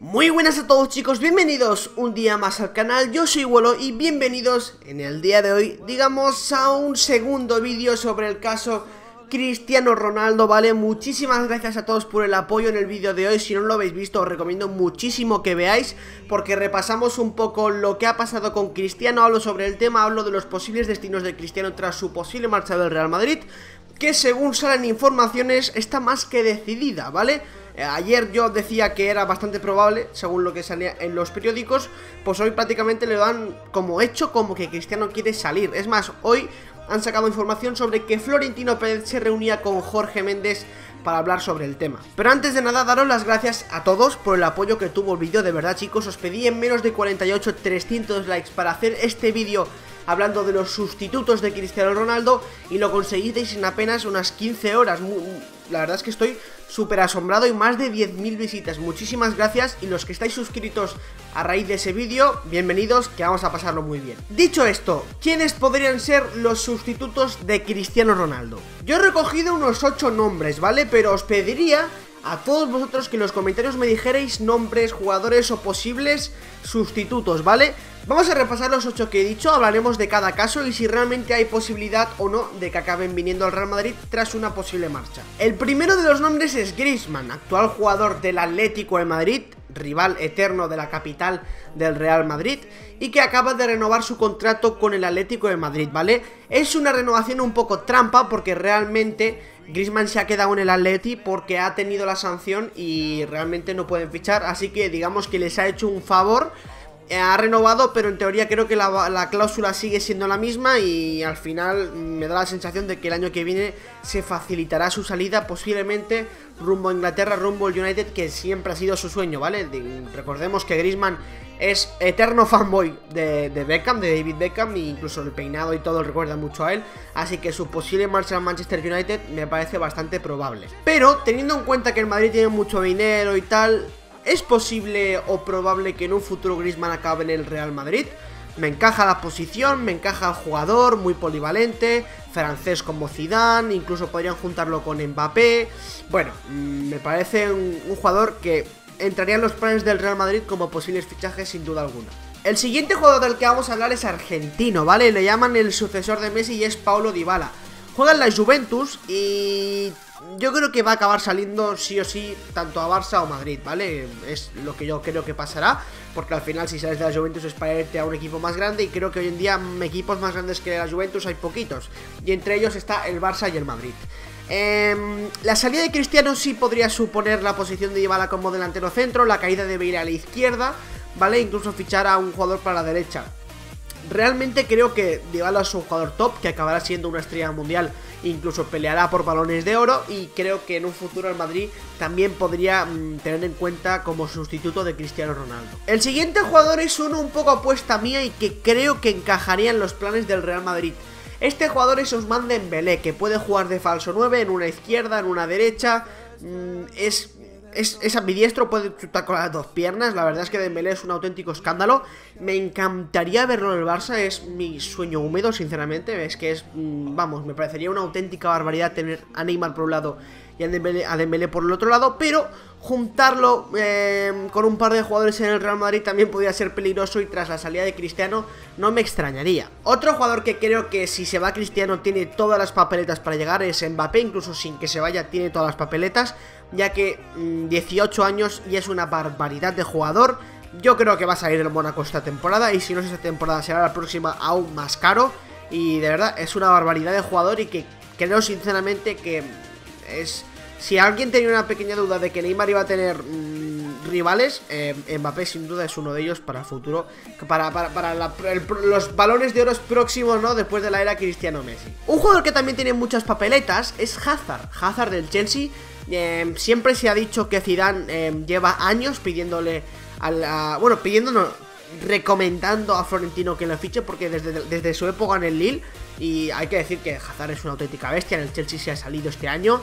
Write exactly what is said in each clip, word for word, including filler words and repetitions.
Muy buenas a todos, chicos, bienvenidos un día más al canal. Yo soy Wolo y bienvenidos en el día de hoy, digamos, a un segundo vídeo sobre el caso Cristiano Ronaldo, ¿vale? Muchísimas gracias a todos por el apoyo en el vídeo de hoy. Si no lo habéis visto, os recomiendo muchísimo que veáis, porque repasamos un poco lo que ha pasado con Cristiano. Hablo sobre el tema, hablo de los posibles destinos de Cristiano tras su posible marcha del Real Madrid, que según salen informaciones está más que decidida, ¿vale? Eh, ayer yo decía que era bastante probable, según lo que salía en los periódicos. Pues hoy prácticamente le dan como hecho, como que Cristiano quiere salir. Es más, hoy han sacado información sobre que Florentino Pérez se reunía con Jorge Méndez para hablar sobre el tema. Pero antes de nada, daros las gracias a todos por el apoyo que tuvo el vídeo. De verdad, chicos, os pedí en menos de cuarenta y ocho, trescientos likes para hacer este vídeo hablando de los sustitutos de Cristiano Ronaldo, y lo conseguisteis en apenas unas quince horas. La verdad es que estoy súper asombrado y más de diez mil visitas. Muchísimas gracias, y los que estáis suscritos a raíz de ese vídeo, bienvenidos, que vamos a pasarlo muy bien. Dicho esto, ¿quiénes podrían ser los sustitutos de Cristiano Ronaldo? Yo he recogido unos ocho nombres, ¿vale? Pero os pediría a todos vosotros que en los comentarios me dijerais nombres, jugadores o posibles sustitutos, ¿vale? Vamos a repasar los ocho que he dicho, hablaremos de cada caso y si realmente hay posibilidad o no de que acaben viniendo al Real Madrid tras una posible marcha. El primero de los nombres es Griezmann, actual jugador del Atlético de Madrid, rival eterno de la capital del Real Madrid, y que acaba de renovar su contrato con el Atlético de Madrid, ¿vale? Es una renovación un poco trampa porque realmente Griezmann se ha quedado en el Atleti porque ha tenido la sanción y realmente no pueden fichar, así que digamos que les ha hecho un favor. Ha renovado, pero en teoría creo que la, la cláusula sigue siendo la misma, y al final me da la sensación de que el año que viene se facilitará su salida, posiblemente rumbo a Inglaterra, rumbo al United, que siempre ha sido su sueño, ¿vale? De, recordemos que Griezmann es eterno fanboy de, de Beckham, de David Beckham, e incluso el peinado y todo recuerda mucho a él, así que su posible marcha al Manchester United me parece bastante probable. Pero teniendo en cuenta que el Madrid tiene mucho dinero y tal, ¿es posible o probable que en un futuro Griezmann acabe en el Real Madrid? Me encaja la posición, me encaja el jugador, muy polivalente, francés como Zidane, incluso podrían juntarlo con Mbappé. Bueno, me parece un, un jugador que entraría en los planes del Real Madrid como posibles fichajes sin duda alguna. El siguiente jugador del que vamos a hablar es argentino, ¿vale? Le llaman el sucesor de Messi y es Paulo Dybala. Juega en la Juventus y yo creo que va a acabar saliendo sí o sí tanto a Barça o Madrid, ¿vale? Es lo que yo creo que pasará, porque al final si sales de la Juventus es para irte a un equipo más grande, y creo que hoy en día equipos más grandes que la Juventus hay poquitos, y entre ellos está el Barça y el Madrid. Eh, la salida de Cristiano sí podría suponer la posición de Dybala como delantero centro, la caída de Bale a la izquierda, ¿vale? Incluso fichar a un jugador para la derecha. Realmente creo que Dybala es un jugador top, que acabará siendo una estrella mundial, incluso peleará por balones de oro, y creo que en un futuro el Madrid también podría mmm, tener en cuenta como sustituto de Cristiano Ronaldo. El siguiente jugador es uno un poco apuesta mía y que creo que encajaría en los planes del Real Madrid. Este jugador es Ousmane Dembélé, que puede jugar de falso nueve, en una izquierda, en una derecha, mmm, es... Es, es ambidiestro, puede chutar con las dos piernas. La verdad es que Dembélé es un auténtico escándalo. Me encantaría verlo en el Barça, es mi sueño húmedo, sinceramente. Es que es, vamos, me parecería una auténtica barbaridad tener a Neymar por un lado y a Dembélé, a Dembélé por el otro lado. Pero juntarlo eh, con un par de jugadores en el Real Madrid también podría ser peligroso, y tras la salida de Cristiano no me extrañaría. Otro jugador que creo que si se va Cristiano tiene todas las papeletas para llegar es Mbappé. Incluso sin que se vaya tiene todas las papeletas, ya que mmm, dieciocho años y es una barbaridad de jugador. Yo creo que va a salir del Mónaco esta temporada, y si no es esta temporada será la próxima aún más caro. Y de verdad es una barbaridad de jugador, y que creo sinceramente que es... Si alguien tenía una pequeña duda de que Neymar iba a tener mmm, rivales, eh, Mbappé sin duda es uno de ellos para el futuro, para, para, para la, el, los balones de oro próximos, ¿no? Después de la era Cristiano Messi. Un jugador que también tiene muchas papeletas es Hazard, Hazard del Chelsea. Eh, siempre se ha dicho que Zidane eh, lleva años pidiéndole a la, bueno, pidiéndonos, recomendando a Florentino que lo fiche, porque desde, desde su época en el Lille, y hay que decir que Hazard es una auténtica bestia. En el Chelsea se ha salido este año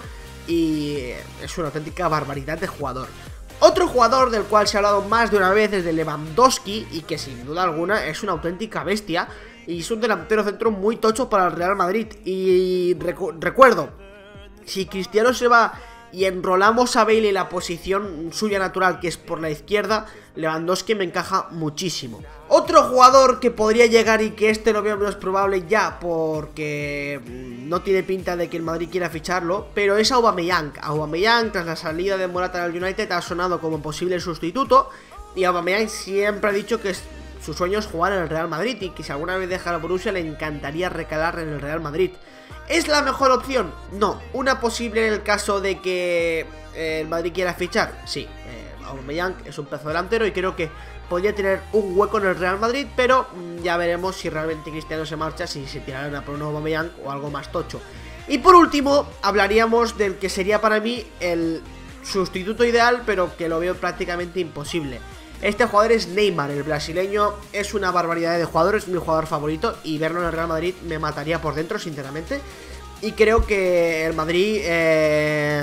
y es una auténtica barbaridad de jugador. Otro jugador del cual se ha hablado más de una vez es de Lewandowski, y que sin duda alguna es una auténtica bestia y es un delantero centro muy tocho para el Real Madrid. Y recu recuerdo, si Cristiano se va y enrolamos a Bale en la posición suya natural, que es por la izquierda, Lewandowski me encaja muchísimo. Otro jugador que podría llegar y que este lo veo menos probable ya porque no tiene pinta de que el Madrid quiera ficharlo, pero es Aubameyang. Aubameyang, tras la salida de Morata al United, ha sonado como posible sustituto, y Aubameyang siempre ha dicho que su sueño es jugar en el Real Madrid y que si alguna vez deja la Borussia le encantaría recalar en el Real Madrid. ¿Es la mejor opción? No. ¿Una posible en el caso de que eh, el Madrid quiera fichar? Sí. Eh, Aubameyang es un pedazo delantero y creo que podría tener un hueco en el Real Madrid, pero mmm, ya veremos si realmente Cristiano se marcha, si se tirarán a por un Aubameyang o algo más tocho. Y por último, hablaríamos del que sería para mí el sustituto ideal, pero que lo veo prácticamente imposible. Este jugador es Neymar, el brasileño. Es una barbaridad de jugador, es mi jugador favorito, y verlo en el Real Madrid me mataría por dentro, sinceramente. Y creo que el Madrid, eh,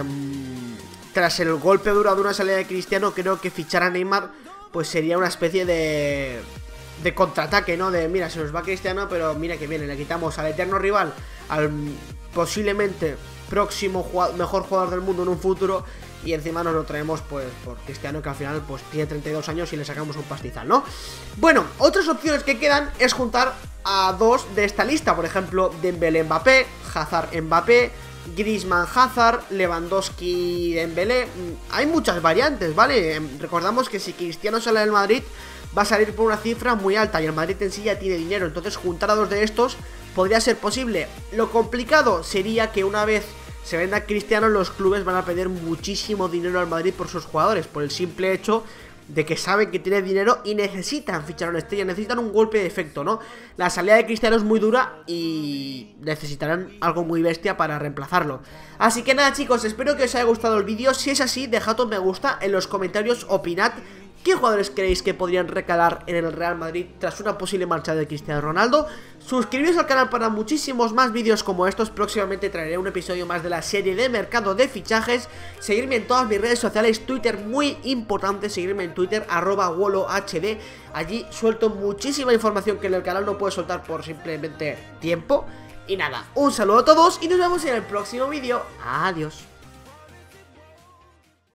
tras el golpe duro de una salida de Cristiano, creo que fichar a Neymar pues sería una especie de, de contraataque, ¿no? De mira, se nos va Cristiano, pero mira que viene, le quitamos al eterno rival, al posiblemente próximo jugador, mejor jugador del mundo en un futuro, y encima nos lo traemos pues por Cristiano, que al final pues tiene treinta y dos años y le sacamos un pastizal, ¿no? Bueno, otras opciones que quedan es juntar a dos de esta lista, por ejemplo, Dembélé Mbappé, Hazard Mbappé, Griezmann Hazard, Lewandowski Dembélé. Hay muchas variantes, ¿vale? Recordamos que si Cristiano sale del Madrid va a salir por una cifra muy alta y el Madrid en sí ya tiene dinero, entonces juntar a dos de estos podría ser posible. Lo complicado sería que una vez se venda Cristiano, los clubes van a pedir muchísimo dinero al Madrid por sus jugadores, por el simple hecho de que saben que tiene dinero y necesitan fichar a una estrella, necesitan un golpe de efecto, ¿no? La salida de Cristiano es muy dura y necesitarán algo muy bestia para reemplazarlo. Así que nada, chicos, espero que os haya gustado el vídeo. Si es así, dejad un me gusta, en los comentarios opinad qué jugadores creéis que podrían recalar en el Real Madrid tras una posible marcha de Cristiano Ronaldo. Suscribiros al canal para muchísimos más vídeos como estos. Próximamente traeré un episodio más de la serie de mercado de fichajes. Seguirme en todas mis redes sociales, Twitter muy importante, seguirme en Twitter, arroba WoloHD. Allí suelto muchísima información que en el canal no puedo soltar por simplemente tiempo. Y nada, un saludo a todos y nos vemos en el próximo vídeo. Adiós.